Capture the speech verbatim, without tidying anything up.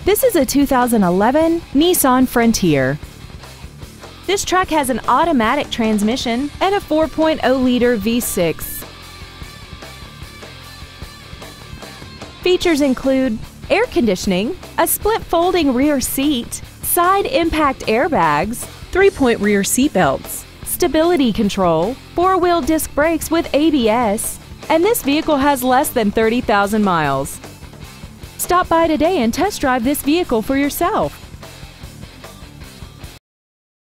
This is a two thousand eleven Nissan Frontier. This truck has an automatic transmission and a four point oh liter V six. Features include air conditioning, a split folding rear seat, side impact airbags, three-point rear seat belts, stability control, four-wheel disc brakes with A B S, and this vehicle has less than thirty thousand miles. Stop by today and test drive this vehicle for yourself.